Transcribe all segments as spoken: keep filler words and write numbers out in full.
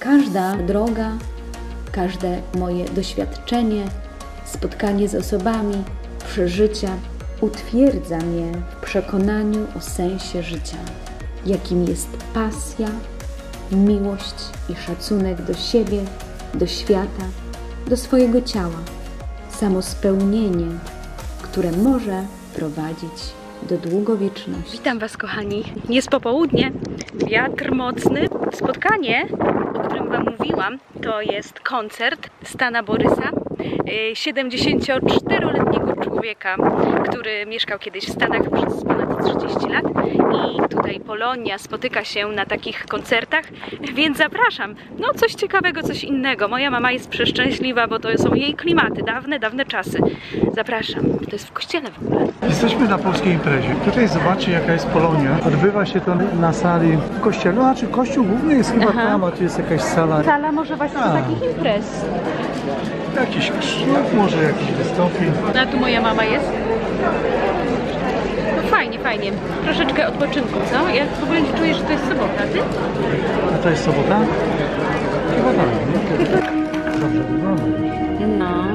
Każda droga, każde moje doświadczenie, spotkanie z osobami, przeżycia utwierdza mnie w przekonaniu o sensie życia, jakim jest pasja, miłość i szacunek do siebie, do świata, do swojego ciała, samospełnienie, które może prowadzić do długowieczności. Witam Was, kochani. Jest popołudnie, wiatr mocny. Spotkanie, o którym Wam mówiłam, to jest koncert Stana Borysa, siedemdziesięcioczteroletniego człowieka, który mieszkał kiedyś w Stanach przez ponad trzydzieści lat i tutaj Polonia spotyka się na takich koncertach, więc zapraszam. No coś ciekawego, coś innego. Moja mama jest przeszczęśliwa, bo to są jej klimaty, dawne, dawne czasy. Zapraszam. To jest w kościele w ogóle. Jesteśmy na polskiej imprezie. Tutaj zobaczcie, jaka jest Polonia. Odbywa się to na sali w kościele. No, znaczy kościół główny jest chyba Aha. tam, a tu jest jakaś sala. Sala może właśnie do takich imprez. Jakiś krzyk, może jakiś wystąpi. A tu moja mama jest. No fajnie, fajnie. Troszeczkę odpoczynku, co? Ja w ogóle nie czuję, że to jest sobota, ty? A to jest sobota? Chyba tak, nie? Dobrze wygląda. No.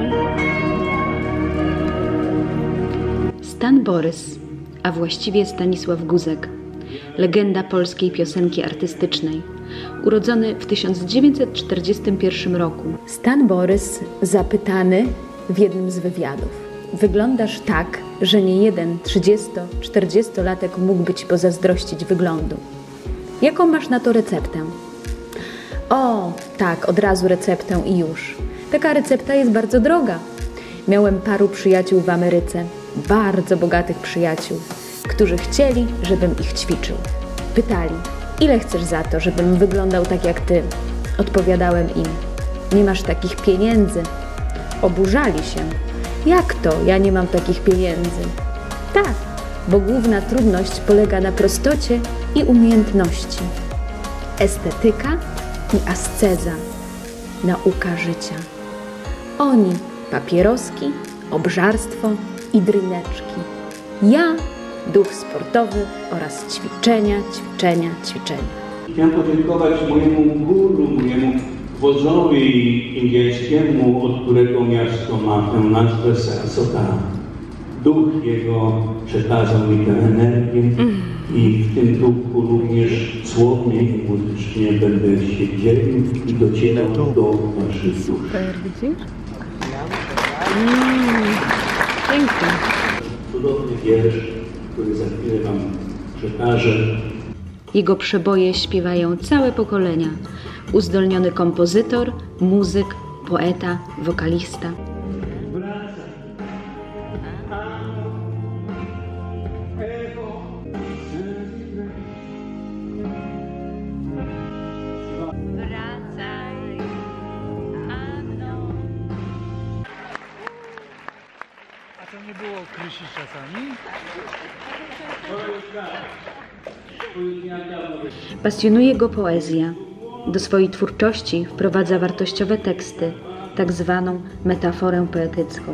Stan Borys, a właściwie Stanisław Guzek, legenda polskiej piosenki artystycznej, urodzony w tysiąc dziewięćset czterdziestym pierwszym roku. Stan Borys zapytany w jednym z wywiadów: wyglądasz tak, że nie jeden trzydziesto-czterdziestolatek mógłby ci pozazdrościć wyglądu. Jaką masz na to receptę? O, tak, od razu receptę i już. Taka recepta jest bardzo droga. Miałem paru przyjaciół w Ameryce, bardzo bogatych przyjaciół, którzy chcieli, żebym ich ćwiczył. Pytali: ile chcesz za to, żebym wyglądał tak jak ty? Odpowiadałem im: nie masz takich pieniędzy. Oburzali się. Jak to? Ja nie mam takich pieniędzy. Tak, bo główna trudność polega na prostocie i umiejętności. Estetyka i asceza. Nauka życia. Oni papieroski, obżarstwo i dryneczki. Ja duch sportowy oraz ćwiczenia, ćwiczenia, ćwiczenia. Chciałem podziękować mojemu guru, mojemu wodzowi indyjskiemu, od którego miasto ma tę nazwę Sarasota. Duch jego przekazał mi tę energię i w tym duchu również słownie i muzycznie będę się dzielił i docierał do waszych dusz. Super, widzisz? Mm, pięknie. Cudowny wiersz, który za chwilę wam przekażę. Jego przeboje śpiewają całe pokolenia. Uzdolniony kompozytor, muzyk, poeta, wokalista. A to nie było krysić czasami? Pasjonuje go poezja. Do swojej twórczości wprowadza wartościowe teksty, tak zwaną metaforę poetycką.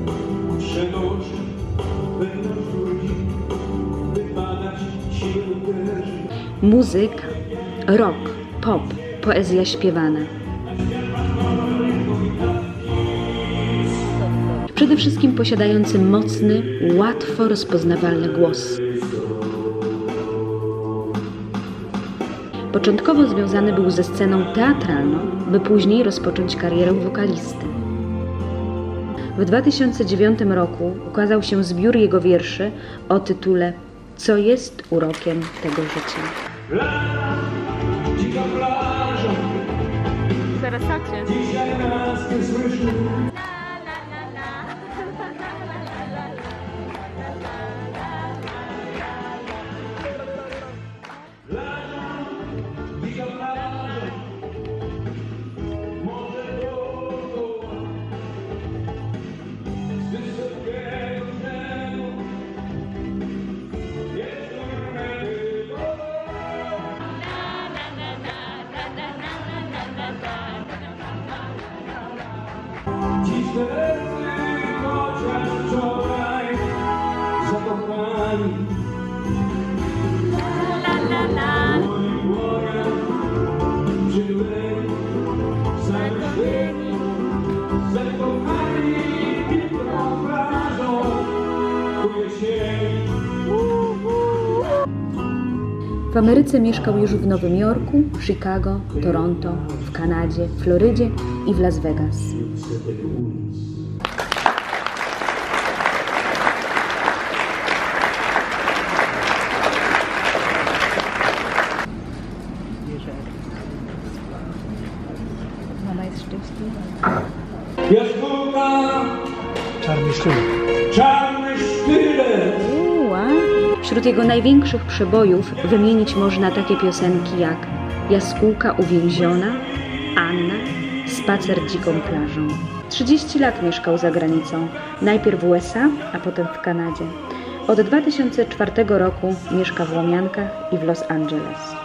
Muzyka, rock, pop, poezja śpiewana. Przede wszystkim posiadający mocny, łatwo rozpoznawalny głos. Początkowo związany był ze sceną teatralną, by później rozpocząć karierę wokalisty. W dwa tysiące dziewiątym roku ukazał się zbiór jego wierszy o tytule „Co jest urokiem tego życia”. Zarasacie. La la la. W Ameryce mieszkał już w Nowym Jorku, Chicago, Toronto, w Kanadzie, Florydzie i w Las Vegas. Mama jest szczęśliwa. Jaskółka! Czarny sztylet. Czarny sztylet! Uła. Wśród jego największych przebojów wymienić można takie piosenki jak Jaskółka uwięziona, Anna, Spacer dziką plażą. trzydzieści lat mieszkał za granicą, najpierw w U S A, a potem w Kanadzie. Od dwa tysiące czwartego roku mieszka w Łomiankach i w Los Angeles.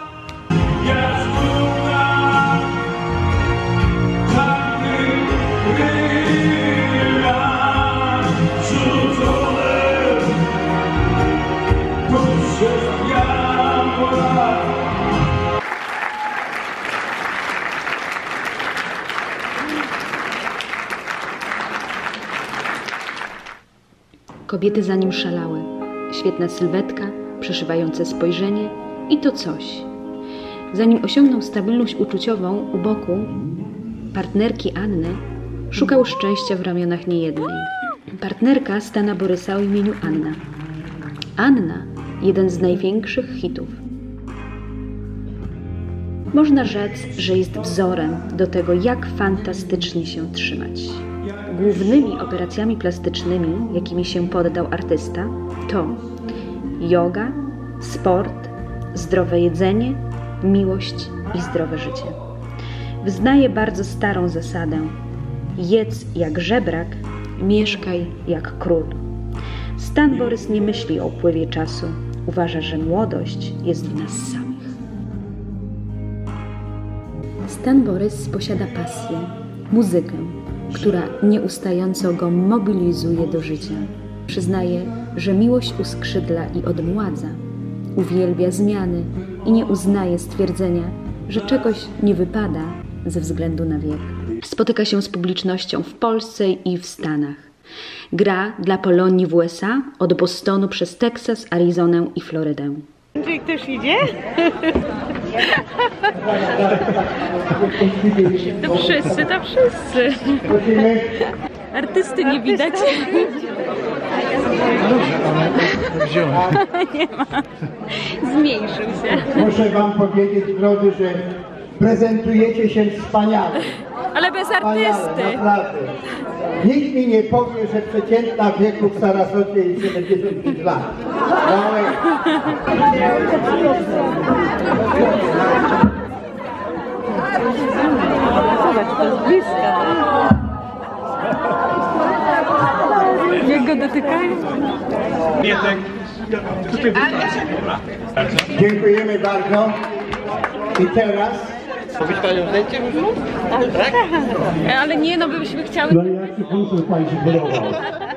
Kobiety za nim szalały. Świetna sylwetka, przeszywające spojrzenie i to coś. Zanim osiągnął stabilność uczuciową u boku partnerki Anny, szukał szczęścia w ramionach niejednej. Partnerka Stana Borysa o imieniu Anna. Anna, jeden z największych hitów. Można rzec, że jest wzorem do tego, jak fantastycznie się trzymać. Głównymi operacjami plastycznymi, jakimi się poddał artysta, to joga, sport, zdrowe jedzenie, miłość i zdrowe życie. Wyznaje bardzo starą zasadę: jedz jak żebrak, mieszkaj jak król. Stan Borys nie myśli o upływie czasu. Uważa, że młodość jest w nas samych. Stan Borys posiada pasję, muzykę, która nieustająco go mobilizuje do życia. Przyznaje, że miłość uskrzydla i odmładza. Uwielbia zmiany i nie uznaje stwierdzenia, że czegoś nie wypada ze względu na wiek. Spotyka się z publicznością w Polsce i w Stanach. Gra dla Polonii w U S A od Bostonu przez Teksas, Arizonę i Florydę. Andrzej też idzie? To wszyscy, to wszyscy. Artysty nie widać. Wziąłem. Nie ma. Zmniejszył się. Muszę wam powiedzieć, drodzy, że prezentujecie się wspaniale. Ale bez Wspaniale, artysty. naprawdę. Nikt mi nie powie, że przeciętna wieku w Sarasocie jest siedemdziesiąt pięć lat. Ale... Zobacz, to jest blisko. Jak go dotykają? Dziękujemy bardzo. I teraz... Ale nie, no byśmy chciały. No jak się koncert pani się podobał?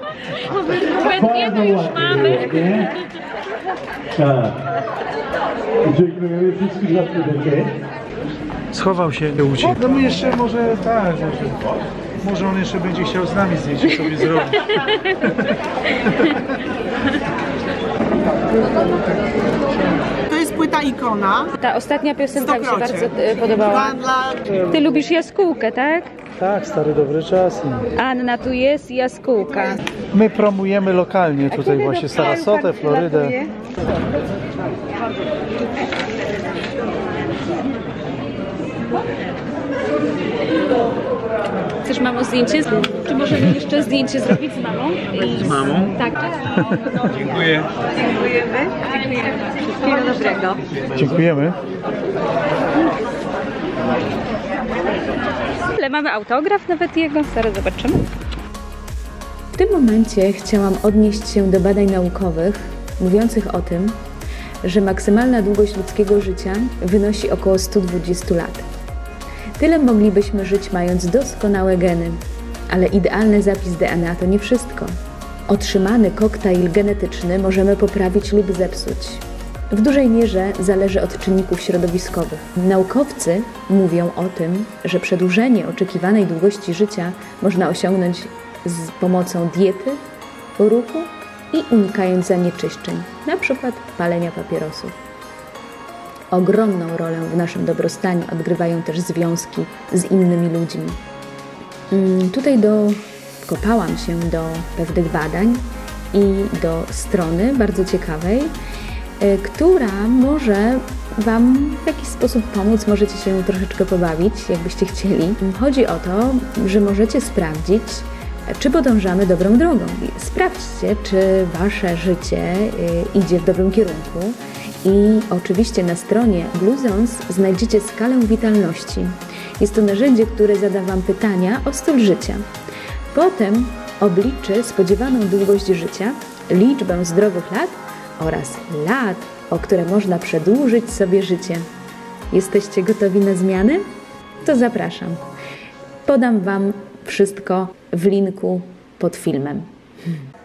Jedno już mamy. Tak. Dziękujemy wszystkim za studencie. Schował się, nie uciekł. No my jeszcze może tak, może, może on jeszcze będzie chciał z nami zdjęcie sobie zrobić. To jest płyta Ikona. Ta ostatnia piosenka mi się Stokrocie. bardzo e, podobała. Dla, dla... Ty lubisz jaskółkę, tak? Tak, stary dobry czas. Anna tu jest i jaskółka. My promujemy lokalnie tutaj właśnie Sarasotę, Florydę. Chcesz, mamo, zdjęcie? Czy możemy jeszcze zdjęcie zrobić z mamą? Z mamą? Tak. Dziękuję. Dziękujemy. Dziękujemy. Wszystkiego dobrego. Dziękujemy. Ale mamy autograf nawet jego. Zaraz zobaczymy. W tym momencie chciałam odnieść się do badań naukowych mówiących o tym, że maksymalna długość ludzkiego życia wynosi około sto dwadzieścia lat. Tyle moglibyśmy żyć, mając doskonałe geny, ale idealny zapis D N A to nie wszystko. Otrzymany koktajl genetyczny możemy poprawić lub zepsuć. W dużej mierze zależy od czynników środowiskowych. Naukowcy mówią o tym, że przedłużenie oczekiwanej długości życia można osiągnąć z pomocą diety, ruchu i unikając zanieczyszczeń, na przykład palenia papierosów. Ogromną rolę w naszym dobrostanie odgrywają też związki z innymi ludźmi. Tutaj dokopałam się do pewnych badań i do strony bardzo ciekawej, która może Wam w jakiś sposób pomóc, możecie się troszeczkę pobawić, jakbyście chcieli. Chodzi o to, że możecie sprawdzić, czy podążamy dobrą drogą. Sprawdźcie, czy Wasze życie idzie w dobrym kierunku. I oczywiście na stronie Bluezons znajdziecie skalę witalności. Jest to narzędzie, które zada Wam pytania o styl życia. Potem obliczy spodziewaną długość życia, liczbę zdrowych lat oraz lat, o które można przedłużyć sobie życie. Jesteście gotowi na zmiany? To zapraszam. Podam Wam wszystko w linku pod filmem.